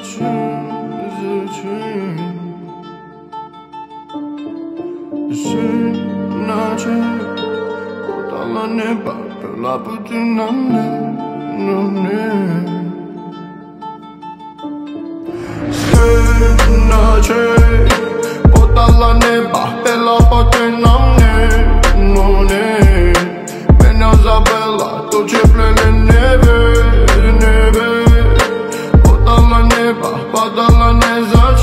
зачем? Иначе подала небо, пила пути на мне, но не. Иначе подала небо, пила пути на мне, но не. Меня забыла, тучи плели небе. Подала небо, подала не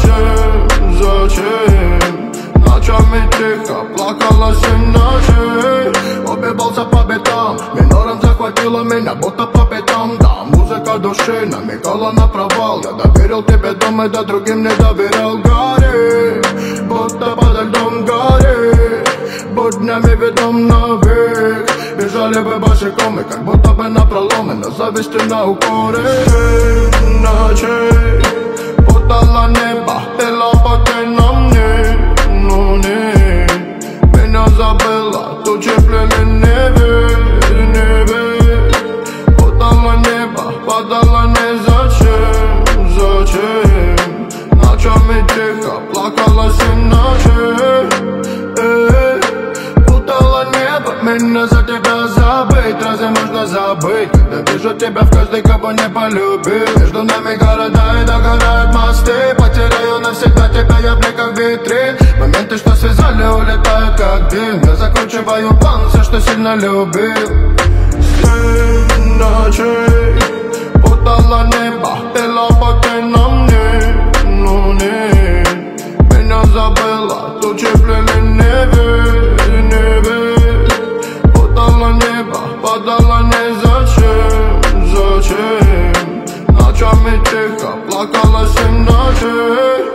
зачем. Ночами тихо, плакала 7 ночей. Убивался по битам, минором захватила меня, будто по пятам. Да, музыка души намекала на провал. Я доверил тебе дом и да другим не доверял. Гори, будто подо льдом гори. Буднями ведом навек. Бежали бы босиком и как будто бы напролом. И на зависти на укоре. Ночей подала небо, пила поки на мне, но не. Меня забыла, тучи плели небе. Подала небо, подала не зачем. Ночами тихо, плакала 7 ночей. Путала небо, меня за тебя забыть. Разве можно забыть, когда вижу тебя в каждой, кого не полюбил? Между нами города и догорают мосты. Потеряю навсегда тебя, я в бликах витрин. Моменты, что связали, улетают как дым. Я закручиваю план, все, что сильно любил. 7 ночей подала небо, пила поки на мне, но не. Меня забыла, тучи плели небе. Подала небо, подала не зачем. Ночами тихо, плакала 7 ночей.